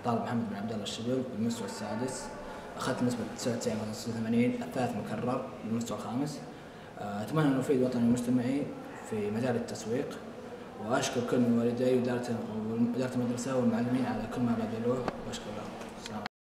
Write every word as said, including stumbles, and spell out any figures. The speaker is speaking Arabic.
طالب محمد بن عبد الله الشبل بالمستوى السادس، أخذت نسبة تسعة وتسعين فاصلة ستة وثمانين، الثالث مكرر بالمستوى الخامس. أتمنى أن أفيد وطني ومجتمعي في مجال التسويق، وأشكر كل من والدي وإدارة وإدارة المدرسة والمعلمين على كل ما بذلوه، وأشكر لهم.